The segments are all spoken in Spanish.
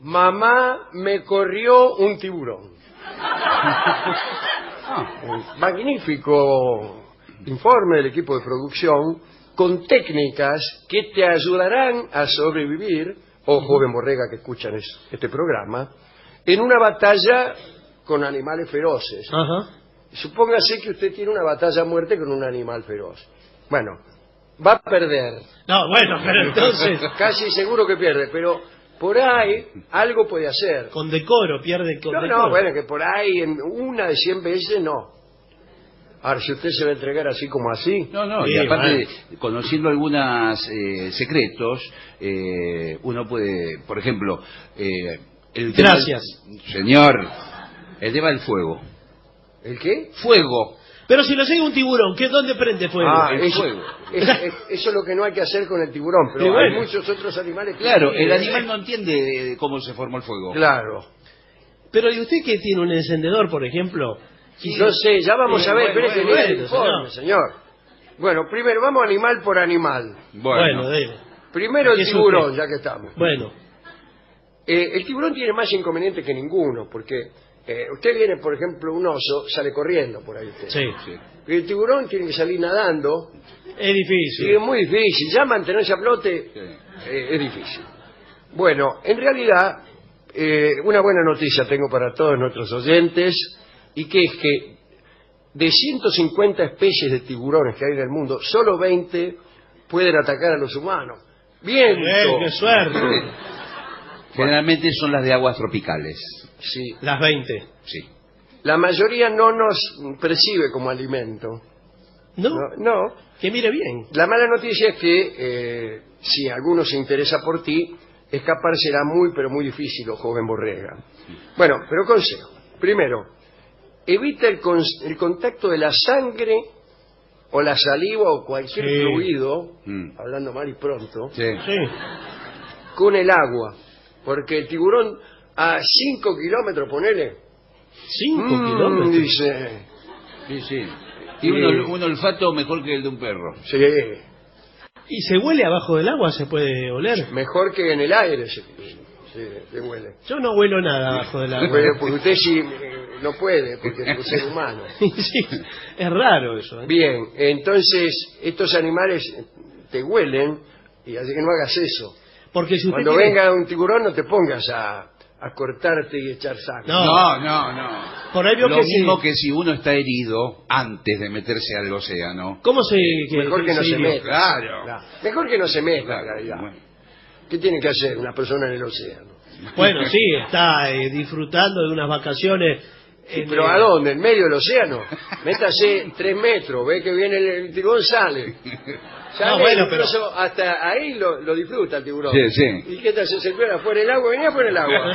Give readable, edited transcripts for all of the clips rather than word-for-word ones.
Mamá, me corrió un tiburón. Un magnífico informe del equipo de producción con técnicas que te ayudarán a sobrevivir, o joven borrega que escuchan este programa, en una batalla con animales feroces. Ajá. Supóngase que usted tiene una batalla a muerte con un animal feroz. Bueno, va a perder. No, bueno, pero entonces... Casi seguro que pierde, pero por ahí algo puede hacer. Con decoro, pierde con decoro. No, bueno, que por ahí en una de 100 veces no. Ahora, si usted se va a entregar así como así... No, Sí, y aparte, bueno. conociendo algunos secretos, uno puede, por ejemplo... Gracias. Señor, el tema del fuego. ¿El qué? Fuego. Pero si lo sigue un tiburón, ¿dónde prende fuego? el fuego. Eso es lo que no hay que hacer con el tiburón, pero Sí, bueno. hay muchos otros animales que... Claro, sí, el animal no entiende cómo se formó el fuego. Claro. Pero ¿y usted que tiene un encendedor, por ejemplo? Yo sé, ya vamos Sí, a ver, bueno, espere que bueno, lea el informe, señor. Bueno, primero vamos animal por animal. Bueno, dele. Primero el ¿Qué es tiburón, usted? ya que estamos. Bueno, El tiburón tiene más inconveniente que ninguno, porque usted viene, por ejemplo, un oso, sale corriendo por ahí usted. sí. Sí. El tiburón tiene que salir nadando, Es y difícil. es muy difícil, ya mantenerse a flote Sí. es difícil. Bueno, en realidad, una buena noticia tengo para todos nuestros oyentes, y que es que de 150 especies de tiburones que hay en el mundo, solo 20 pueden atacar a los humanos. ¡Bien! ¡Qué suerte! Generalmente son las de aguas tropicales. Sí. Las 20. Sí. La mayoría no nos percibe como alimento. ¿No? No. Que mire bien. La mala noticia es que si alguno se interesa por ti, escapar será muy, pero muy difícil, o joven borrega. Bueno, pero consejo. Primero, evita el contacto de la sangre o la saliva o cualquier Sí. fluido, Mm. hablando mal y pronto, Sí. Sí. con el agua. Porque el tiburón a 5 kilómetros, ponele, 5 kilómetros. dice, Sí, sí. Tiene un olfato mejor que el de un perro. sí, ¿Y se huele abajo del agua? ¿Se puede oler? mejor que en el aire se huele. Yo no huelo nada abajo del agua. Bueno, porque usted sí no puede, porque es un ser humano. Sí, es raro eso. ¿eh? Bien, entonces estos animales te huelen, y así que no hagas eso. Porque si usted Cuando tiene- venga un tiburón no te pongas a cortarte y echar sangre. No. No. Por ahí veo Lo que mismo sí. que si uno está herido antes de meterse al océano. ¿Cómo se...? Mejor que no se iría? meta. Claro. Mejor que no se meta, Claro, en realidad. bueno. ¿Qué tiene que hacer una persona en el océano? Bueno, sí, está disfrutando de unas vacaciones... ¿Pero a dónde? ¿En medio del océano? Métase 3 metros, ve que viene el tiburón, sale. Sale, No, bueno, incluso hasta ahí lo disfruta el tiburón. Sí, sí. ¿Y qué tal? Se sirvió afuera del agua, venía por el agua.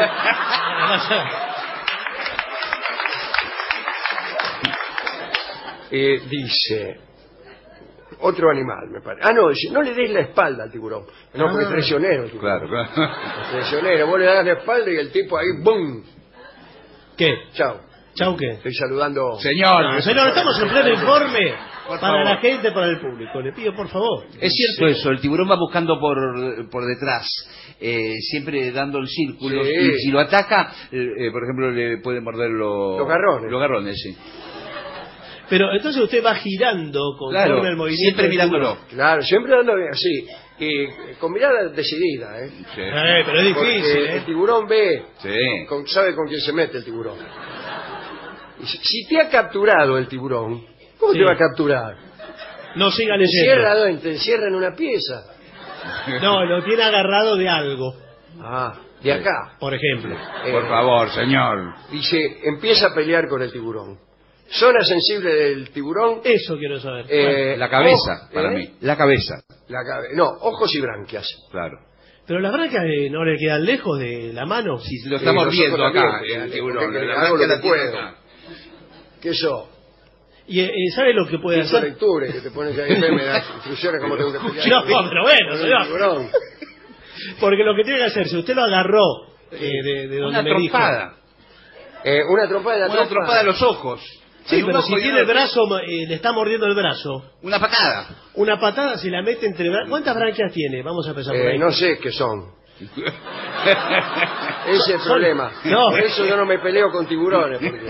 Dice, otro animal, me parece. Ah, no, dice, no le des la espalda al tiburón. No, porque es traicionero el tiburón. Claro. Es traicionero, vos le das la espalda y el tipo ahí, ¡bum! ¿Qué? Chao. ¿Chau qué? Estoy saludando. Señor. Señor, estamos en pleno informe Por para favor. la gente, para el público. Le pido, por favor. Es cierto eso, el tiburón va buscando por detrás, siempre dando el círculo, Sí. y si lo ataca, por ejemplo, le puede morder Los garrones. Los garrones, sí. Pero entonces usted va girando conforme Claro, el movimiento. siempre del mirándolo. tiburón. Claro, siempre dando así. Y con mirada decidida, ¿eh? Sí. Pero es Porque difícil, el ¿eh? tiburón ve, Sí. sabe con quién se mete el tiburón. Y si te ha capturado el tiburón, ¿cómo Sí. te va a capturar? No siga Te encierra, leyendo. te encierra en una pieza. No, lo tiene agarrado de algo, Ah, de acá. por ejemplo. Por favor, señor. Dice, empieza a pelear con el tiburón. Zona sensible del tiburón. Eso quiero saber. La cabeza, ojo, para mí. La cabeza, No, ojos y branquias. claro. Pero las brancas no le quedan lejos de la mano. Si lo estamos nosotros viendo acá, también, el tiburón. porque La hago blanca lo la que tiene puedo. acá. ¿Qué eso? ¿Y sabe lo que puede Hizo hacer? lectura, que te pones ahí y me das instrucciones cómo tengo que pelear. No, pero bueno, Con el señor. tiburón. Porque lo que tiene que hacer, si usted lo agarró de donde Una me dijo... trompada. Una trompada de la Una trompa. trompada a los ojos. Sí, En un pero ojo si y tiene el otro. brazo, le está mordiendo el brazo, Una patada. una patada se la mete entre... ¿Cuántas branquias tiene? Vamos a empezar por ahí. No sé qué son. Ese es el problema. No. Por eso yo no me peleo con tiburones. Porque...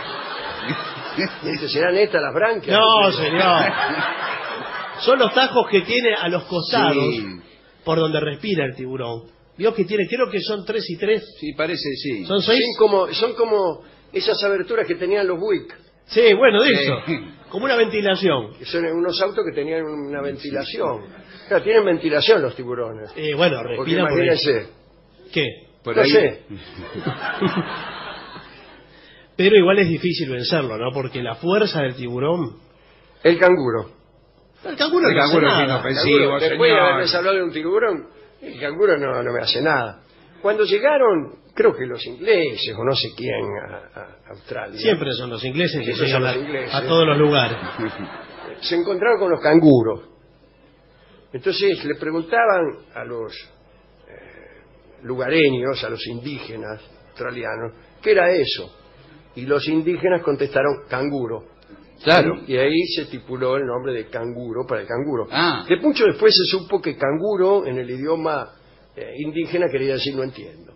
¿Serán estas las branquias? No, señor. Son los tajos que tiene a los costados Sí. por donde respira el tiburón. Vio que tiene, creo que son 3 y 3. Sí, parece, sí. ¿Son 6? Son como esas aberturas que tenían los Buick. Sí, bueno, de Sí. eso. Como una ventilación. Que son unos autos que tenían una ventilación. Claro, tienen ventilación los tiburones. Bueno, Porque respira por ahí. imagínense. ¿Qué? Por No ahí. sé. Pero igual es difícil vencerlo, ¿no? Porque la fuerza del tiburón... El canguro. El canguro El no hace canguro es nada. inofensivo, Canguro, después de señor. haberles hablado de un tiburón, el canguro no me hace nada. Cuando llegaron, creo que los ingleses o no sé quién a Australia, Siempre son los ingleses que Esos llegan son los ingleses. a todos los lugares. se encontraron con los canguros. Entonces le preguntaban a los lugareños, a los indígenas australianos, ¿qué era eso? Y los indígenas contestaron canguro. Claro. Y ahí se estipuló el nombre de canguro para el canguro. Ah. De mucho después se supo que canguro en el idioma indígena quería decir no entiendo.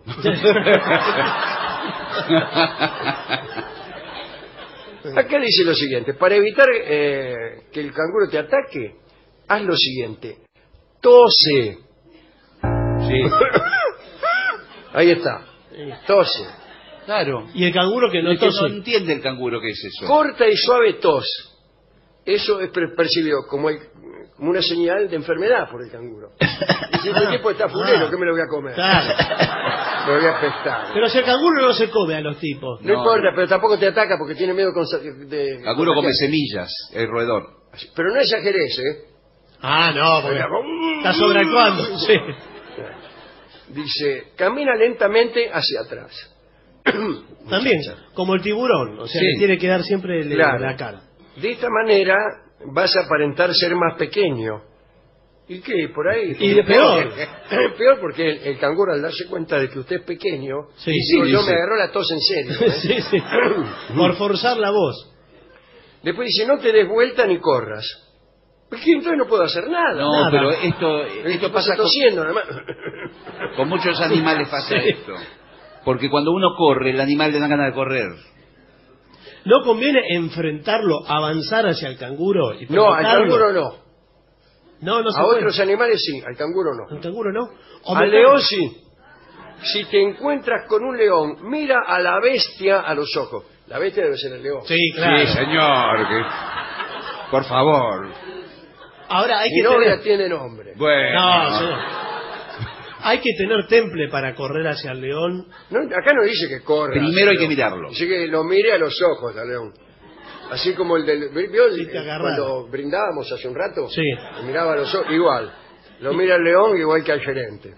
Acá dice lo siguiente: para evitar que el canguro te ataque, haz lo siguiente: tose. Sí. Ahí está, tose. Claro. Y el canguro que no Es que tose. no entiende el canguro qué es eso. Corta y suave tos. Eso es percibido como una señal de enfermedad por el canguro. Dice, este tipo está fulero, ¿qué me lo voy a comer? Claro. Me voy a apestar. Pero si el canguro no se come a los tipos. No No, importa, no. pero tampoco te ataca porque tiene miedo de... Canguro come contagiar. semillas, el roedor. Pero no exageres, ¿eh? Ah, no, porque está sobreactuando. Sí. Dice, camina lentamente hacia atrás. También, Muchacha. como el tiburón. O sea, Sí. le tiene que dar siempre Claro. la cara. De esta manera vas a aparentar ser más pequeño. ¿Y qué? Por ahí. Y de peor. Peor porque el canguro, al darse cuenta de que usted es pequeño, Sí, digo, sí, yo dice. me agarró la tos en serio. ¿eh? Sí, sí. Por forzar la voz. Después dice, no te des vuelta ni corras. Porque entonces no puedo hacer nada. No, Nada. pero Esto esto pasa pasa tosiendo, nada más. con muchos animales pasa Sí. esto. Porque cuando uno corre, el animal le da ganas de correr. No conviene enfrentarlo, avanzar hacia el canguro y No, al provocarlo. canguro no. No se A puede. otros animales sí, al canguro no. Al canguro no. O Al meter- león sí. Si te encuentras con un león, mira a la bestia a los ojos. La bestia debe ser el león. Sí, claro. Sí, señor. Por favor. Ahora hay Mi que novia tener... tiene nombre. Bueno. No, señor. Hay que tener temple para correr hacia el león. No, acá no dice que corra. Primero hay que león. mirarlo. Dice que lo mire a los ojos al león. Así como el del... ¿Vio Sí, te agarra. cuando brindábamos hace un rato? Sí. Le miraba a los ojos, igual. Lo mira al león igual que al gerente.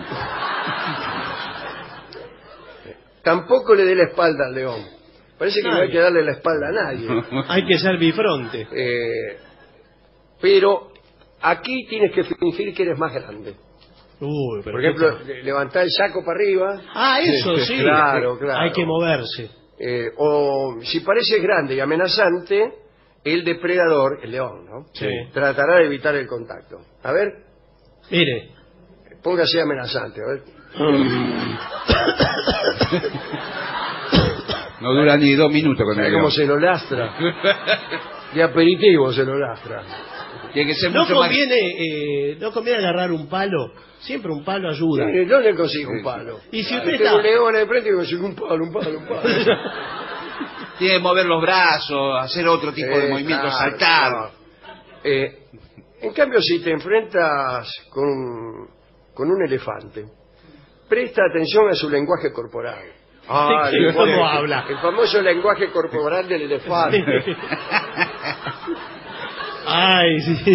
Tampoco le dé la espalda al león. Parece que no hay Nadie. que darle la espalda a nadie. Hay que ser bifronte. Pero aquí tienes que fingir que eres más grande. Uy, pero Por ejemplo, levantar el saco para arriba. Ah, eso sí. Claro, claro. Hay que moverse. O si pareces grande y amenazante, el depredador, el león, ¿no? Sí. Tratará de evitar el contacto. A ver, Mire. póngase amenazante, a ver. No dura ni 2 minutos con el ¿Sabe cómo león. se lo lastra? De aperitivo se lo lastra. Tiene que ser No mucho más... conviene agarrar un palo. Siempre un palo ayuda. ¿Dónde consigo un palo? Y si usted Tengo está... un león de frente y consigo un palo. Tiene que mover los brazos, hacer otro tipo de movimientos, Claro, saltar. claro. En cambio, si te enfrentas con un elefante, presta atención a su lenguaje corporal. Sí, el ¿cómo lenguaje- habla? El famoso lenguaje corporal del elefante. Ay, sí.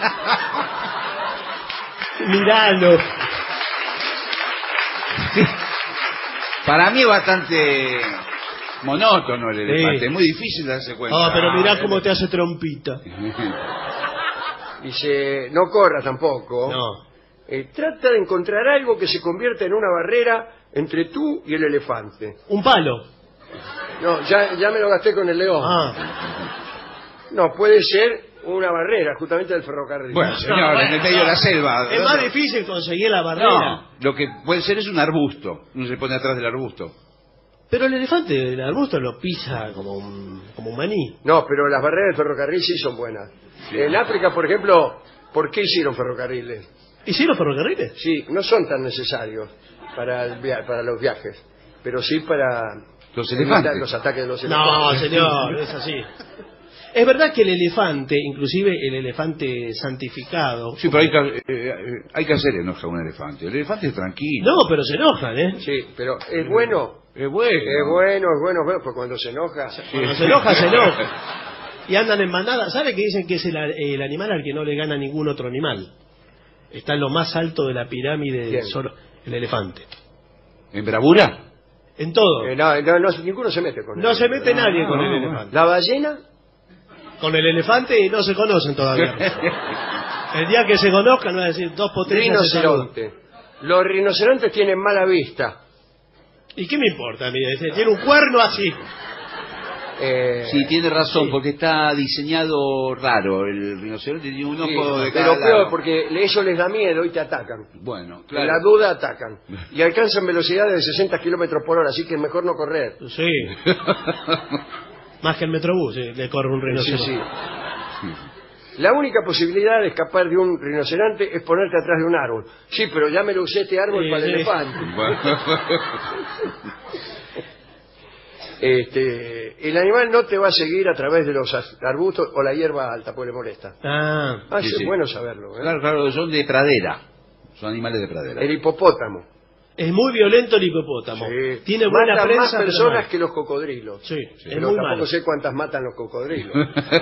Miralo. Para mí es bastante monótono el Sí. elefante, es muy difícil darse cuenta. Ah, pero mirá cómo te hace trompita. Dice, no corras tampoco. No. Trata de encontrar algo que se convierta en una barrera entre tú y el elefante. Un palo. No, ya me lo gasté con el león. Ah, No, puede ser una barrera, justamente del ferrocarril. Bueno, señor, en el medio de la selva. Es más difícil conseguir la barrera. No, lo que puede ser es un arbusto. Uno se pone atrás del arbusto. Pero el elefante, el arbusto lo pisa como un maní. No, pero las barreras del ferrocarril sí son buenas. En África, por ejemplo, ¿por qué hicieron ferrocarriles? ¿Hicieron ferrocarriles? Sí, no son tan necesarios para los viajes, pero sí para Los evitar elefantes. los ataques de los No, elefantes. señor, es así. Es verdad que el elefante, inclusive el elefante santificado... Sí, pero hay que hacer enojar a un elefante. El elefante es tranquilo. No, pero se enojan, ¿eh? Sí, pero es bueno. Es bueno. Es bueno, porque cuando se enoja... Cuando se enoja, se enoja. Y andan en manada. ¿Sabe que dicen que es el animal al que no le gana ningún otro animal? Está en lo más alto de la pirámide, ¿Quién? solo el elefante. ¿En bravura? En todo. Ninguno se mete con él. No se mete nadie con el no. elefante. ¿La ballena? Con el elefante no se conocen todavía. El día que se conozcan, van a decir dos potencias se saludan. Rinoceronte. Los rinocerontes tienen mala vista. ¿Y qué me importa? Mire, tiene un cuerno así. Sí, tiene razón, sí. porque está diseñado raro. El rinoceronte tiene un Sí, ojo de pero cada peor, lado. porque ellos les da miedo y te atacan. Bueno, En claro. la duda atacan. Y alcanzan velocidades de 60 kilómetros por hora, así que es mejor no correr. Sí. Más que el Metrobús, le corre un Sí, rinoceronte. sí. La única posibilidad de escapar de un rinoceronte es ponerte atrás de un árbol. Sí, pero ya me lo usé este árbol Sí, para el sí. elefante. Bueno. El animal no te va a seguir a través de los arbustos o la hierba alta, porque le molesta. Ah, Sí, sí. es bueno saberlo. ¿eh? Claro, claro, son de pradera. Son animales de pradera. El hipopótamo. es muy violento el hipopótamo. Sí. Tiene buena Matan prensa, más pero personas mal. que los cocodrilos. Sí, Pero es muy tampoco malo. sé cuántas matan los cocodrilos.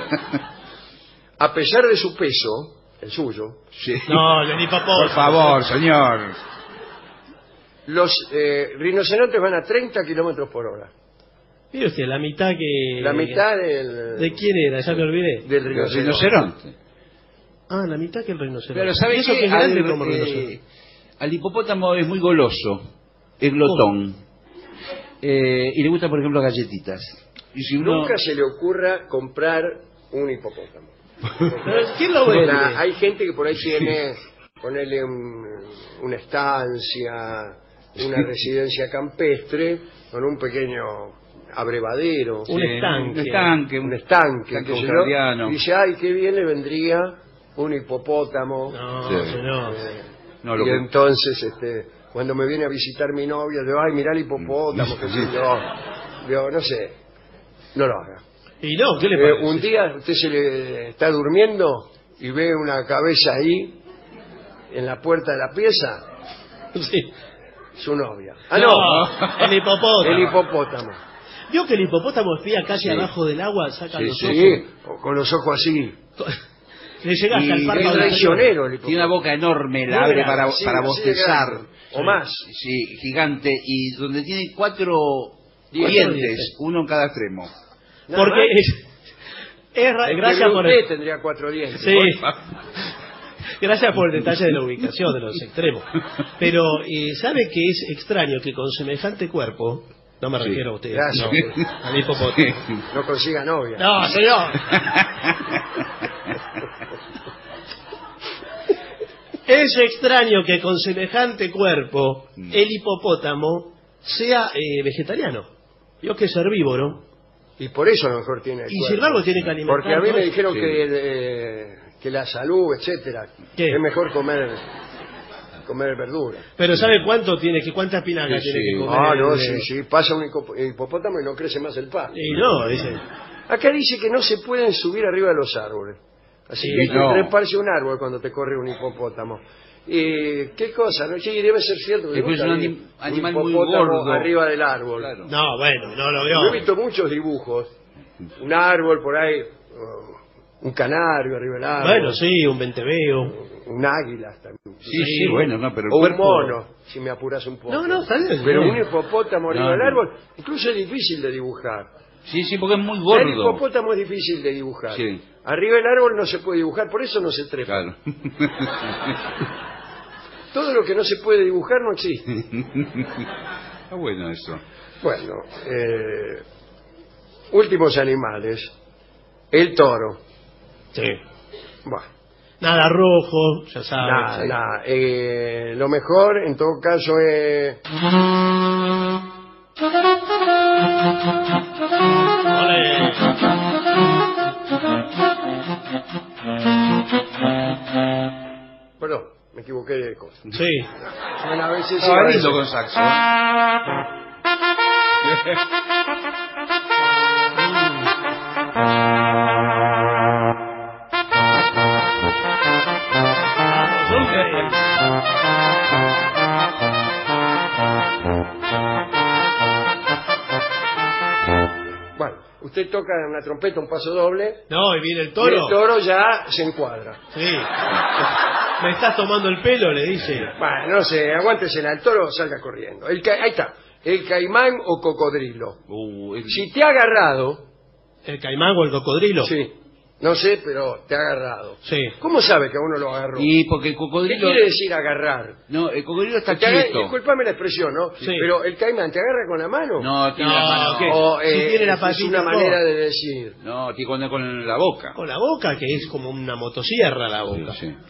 A pesar de su peso, el suyo, Sí. No, el hipopótamo. Por favor, señor. los rinocerontes van a 30 kilómetros por hora. Mire usted, la mitad que... La mitad del... ¿De quién era? Ya me olvidé. Del El rinoceronte. rinoceronte. Ah, la mitad que el rinoceronte. Pero ¿sabe ¿Y eso qué? que es grande como el Al, rinoceronte? al hipopótamo es muy goloso. Es glotón. Y le gustan, por ejemplo, galletitas. Y si uno... Nunca se le ocurra comprar un hipopótamo. Pero, ¿quién lo vende? Hay gente que por ahí tiene, ponerle una estancia, una residencia campestre con un pequeño abrevadero, Un estanque. Un estanque. un estanque, estanque qué sé yo, australiano. y dice, ay, qué bien le vendría un hipopótamo. No, Sí. señor. No, lo Y que- entonces, cuando me viene a visitar mi novia, digo, ay, mirá el hipopótamo, que sé yo. Digo, no sé, no lo haga. Y no, ¿qué le parece? Un día usted se le está durmiendo y ve una cabeza ahí en la puerta de la pieza, Sí. su novia. Ah, no, el hipopótamo. el hipopótamo. ¿Vio que el hipopótamo espía casi Sí. abajo del agua, saca Sí, los Sí, o con los ojos así. ojos? Le llega hasta el Y párpado Es de la traicionero el Tiene una hipopótamo. boca enorme, la Muy abre grande, para, Sí, para así de bostezar. grande, o más. Sí, gigante. Y donde tiene 4 Dientes. dientes, uno en cada extremo. Nada Porque más. gracias por usted el... tendría 4 dientes. Sí. Gracias por el detalle de la ubicación de los extremos. Pero, ¿sabe que es extraño que con semejante cuerpo, no me Sí. refiero a usted, Gracias. no, al hipopótamo? No consiga novia. No, señor. Es extraño que con semejante cuerpo el hipopótamo sea vegetariano. Yo que es herbívoro. Y por eso a lo mejor tiene el Y sin cuerpo. embargo tiene que alimentar. Porque a mí me dijeron Sí. que la salud, etcétera, ¿Qué? es mejor comer verdura. Pero ¿sabe cuántas espinacas Sí, tiene sí. que comer? Ah, no, el- sí, pasa un hipopótamo y no crece más el pasto. Y no, dice. Acá dice que no se pueden subir arriba de los árboles. Así Sí, que hay que no. treparse un árbol cuando te corre un hipopótamo. ¿Qué cosa? ¿No? Sí, debe ser cierto. que Después nunca un vi animal muy hipopótamo gordo. arriba del árbol. Claro. No, bueno, no lo Yo he veo. visto muchos dibujos. Un árbol por ahí, un canario arriba del árbol. Bueno, sí, un venteveo. Un águila también. Sí, sí, bueno, no, pero el O un cuerpo... mono, si me apuras un poco. No, no, está bien. Pero sí. un hipopótamo arriba No, del no. árbol, incluso es difícil de dibujar. Sí, sí, porque es muy El gordo. hipopótamo es difícil de dibujar. Sí. Arriba del árbol no se puede dibujar, por eso no se trepa. Claro. Todo lo que no se puede dibujar no existe. Está bueno eso. Bueno, últimos animales. El toro. Sí. Bueno, Nada rojo, ya sabes. nada, nada. Lo mejor, en todo caso, es... Ole. Perdón, me equivoqué de cosa. Sí. Bueno, a veces... Estaba a veces- lindo con saxo. Bueno, usted toca una trompeta, un paso doble, No, y viene el y toro. el toro ya se encuadra. Sí. Me estás tomando el pelo, le dice. Bueno, no sé, aguántesela, el toro salga corriendo. Ahí está, el caimán o cocodrilo. Si te ha agarrado, ¿El caimán o el cocodrilo? sí, no sé, pero te ha agarrado. Sí. ¿Cómo sabe que a uno lo agarró? Y porque el ¿Qué cocodrilo... quiere decir agarrar? No, el cocodrilo está Te agarra- quieto. discúlpame la expresión, ¿no? Sí. Pero el caimán te agarra con la mano. No, tiene No, la mano. ¿qué? O, Si tiene la es patita una todo. manera de decir. No, tiene con la boca. Con la boca, que es como una motosierra la boca. Sí, sí.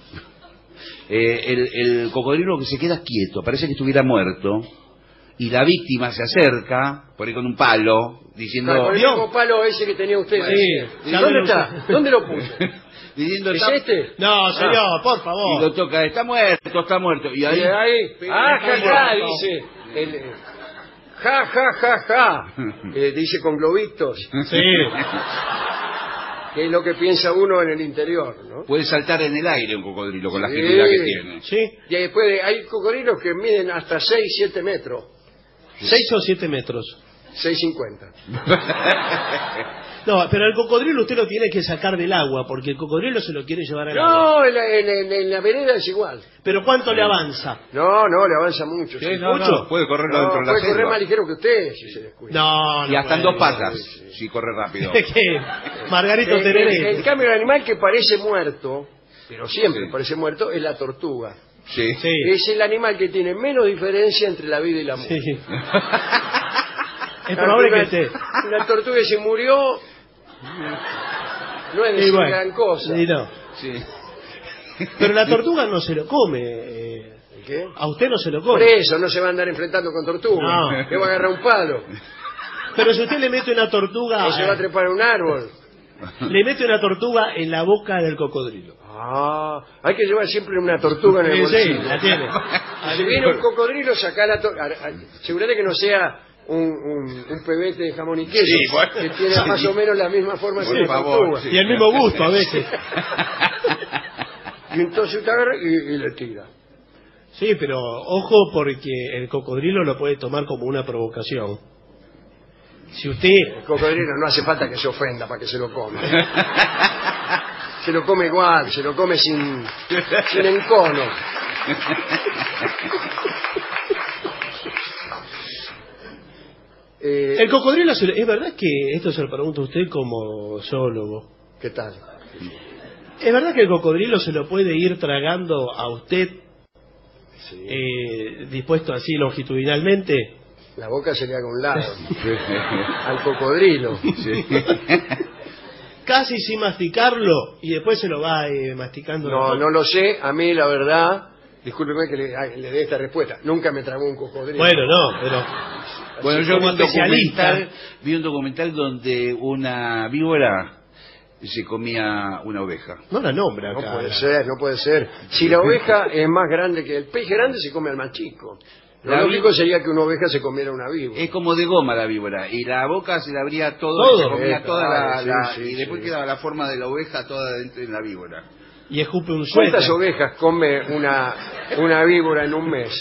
El cocodrilo que se queda quieto, parece que estuviera muerto, y la víctima se acerca, por ahí con un palo, diciendo... Con el ¿vio? mismo palo ese que tenía usted. Sí. recién. ¿Y ¿Sabe ¿Dónde lo está? que- ¿Dónde lo puso? diciendo ¿Es "Está-". este? No, señor, por Y lo favor. toca, está muerto, está muerto. Y ahí... Y ahí, ja, ja, ja, muerto. dice. Ja, ja, ja, ja. Dice con globitos, Sí. que es lo que piensa uno en el interior, ¿no? Puede saltar en el aire un cocodrilo con la Sí. agilidad que tiene. Sí. Y después hay cocodrilos que miden hasta 6, 7 metros. 6 o 7 metros. 6,50. No, pero el cocodrilo usted lo tiene que sacar del agua, porque el cocodrilo se lo quiere llevar al agua. No, en la vereda es igual. Pero ¿cuánto le avanza? No, le avanza mucho. sí. No, ¿Mucho? puede correr No, dentro de la puede correr selva. más ligero que usted si se descuida. No, Y hasta en puede. dos patas, si corre rápido. ¿Qué? Margarito En Tereré. cambio, el animal que parece muerto, pero siempre Sí. parece muerto, es la tortuga. Sí. Sí. Es el animal que tiene menos diferencia entre la vida y la muerte. Sí. Es probable que esté. La tortuga que se murió no es Y decir bueno, gran cosa. y no. Sí. Pero la tortuga no se lo come. ¿Qué? A usted no se lo Por come. eso no se va a andar enfrentando con tortuga. No. Le va a agarrar un palo. Pero si usted le mete una tortuga, O se va a trepar a un árbol. le mete una tortuga en la boca del cocodrilo. Ah, hay que llevar siempre una tortuga en el Sí, sí, bolsillo. la tiene. Si viene un cocodrilo, sacá la tortuga. Asegúrate que no sea un pebete de jamón y queso, Sí, bueno. que tiene más o menos la misma forma que Por la favor, tortuga. sí. Y el mismo gusto a veces. Y entonces te agarra y le tira. Sí, pero ojo porque el cocodrilo lo puede tomar como una provocación. Si usted... El cocodrilo no hace falta que se ofenda para que se lo coma. Se lo come igual, se lo come sin encono. El cocodrilo, es verdad que, esto se lo pregunto a usted como zoólogo, ¿Qué tal? ¿es verdad que el cocodrilo se lo puede ir tragando a usted Sí. dispuesto así longitudinalmente? La boca se le haga a un lado. Al cocodrilo. Sí. Casi sin masticarlo y después se lo va masticando. No lo sé. A mí, la verdad, discúlpeme que le dé esta respuesta. Nunca me tragó un cocodrilo. Bueno, no, pero... Bueno, yo como especialista. vi un documental donde una víbora se comía una oveja. No la nombra No acá. puede ser, no puede ser. Si la oveja es más grande que el pez grande, se come al más chico. Lo La lógico vi- sería que una oveja se comiera una víbora. Es como de goma la víbora, y la boca se le abría todo, Todo. y se comía toda Claro, sí, y después sí. quedaba la forma de la oveja toda dentro de la víbora. Y escupe un suéter. ¿Cuántas ovejas come una víbora en un mes?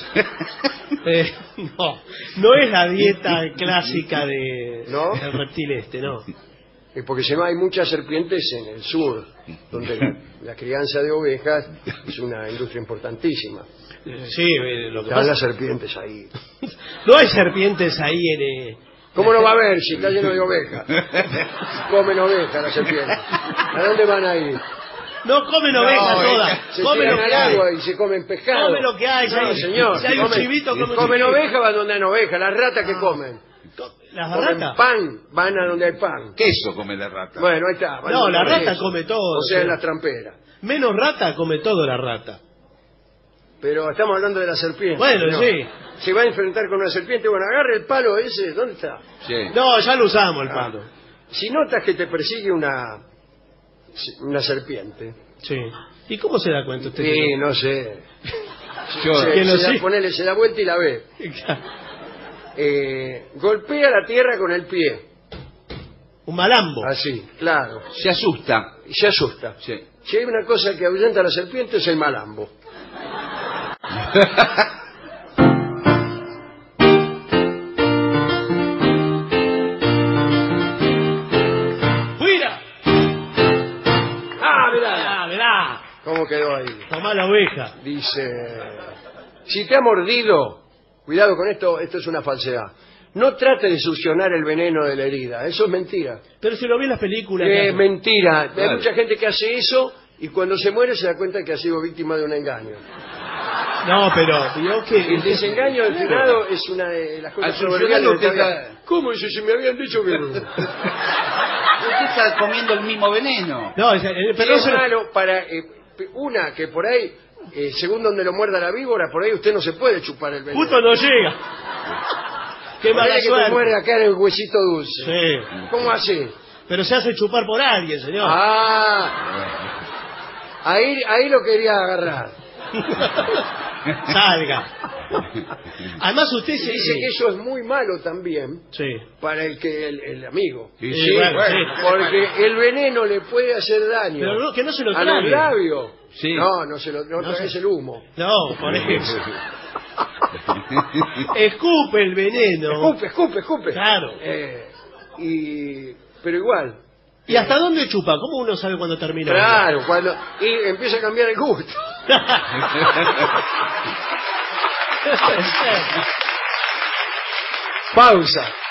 No es la dieta clásica ¿No? del reptil este, no. Porque si no hay muchas serpientes en el sur, donde la crianza de ovejas es una industria importantísima. Sí, lo que Están las pasa... serpientes ahí. No hay serpientes ahí en... ¿Cómo no va a haber si está lleno de ovejas? Comen ovejas las serpientes. ¿A dónde van a ir? No comen ovejas todas. Se Comen tiran lo al que hay. agua y se comen pescado. Comen lo que hay. No, señor. Si hay un chivito, comen comen chivito. ovejas, van donde hay ovejas. Las ratas que comen. ¿Las Comen ratas? pan, van a donde hay pan. Queso come la rata. Bueno, ahí está. van No, donde la hay rata eso. come todo. O sea, sí. las tramperas. Menos rata come todo la rata. Pero estamos hablando de la serpiente. Bueno, ¿no? sí. Se va a enfrentar con una serpiente. Bueno, agarre el palo ese. ¿Dónde está? Sí. No, ya lo usamos el palo. Si notas que te persigue una serpiente. Sí. ¿Y cómo se da cuenta usted? Sí, no sé. Yo- Se da vuelta y la ve. Golpea la tierra con el pie. Un malambo. Así, claro. Se asusta. Y se asusta. Sí. Si hay una cosa que ahuyenta a la serpiente es el malambo. ¡Fuera! ¡Ah, mirá! Ah, verá. ¿Cómo quedó ahí? Tomá la oveja. Dice, si te ha mordido, cuidado con esto, esto es una falsedad. No trate de succionar el veneno de la herida, eso es mentira. Pero si lo vi en las películas. Es claro. mentira. Claro. Hay mucha gente que hace eso y cuando se muere se da cuenta que ha sido víctima de un engaño. No, pero vio que. El desengaño del finado es una de las cosas Al succionarlo proverbiales. usted está- ¿Cómo eso? Si me habían dicho que no. Usted está comiendo el mismo veneno. No, pero Es no se lo- malo para una que por ahí, según donde lo muerda la víbora, por ahí usted no se puede chupar el veneno. justo no llega. Qué Por mala ahí que te suerte. muerde acá en el huesito dulce. Sí. ¿Cómo hace? Pero se hace chupar por alguien, señor. Ahí lo quería agarrar. Salga. Además usted Se dice que eso es muy malo también Sí. para el amigo. Sí, Sí, bueno, sí. Porque el veneno le puede hacer daño Pero no, que no se lo a los trague. labios. Sí. No se lo No tragues se- el humo. No, por ejemplo. Escupe el veneno. Escupe. Claro. Pero igual. ¿Y hasta dónde chupa? ¿Cómo uno sabe cuándo termina? Claro, y empieza a cambiar el gusto. Pausa.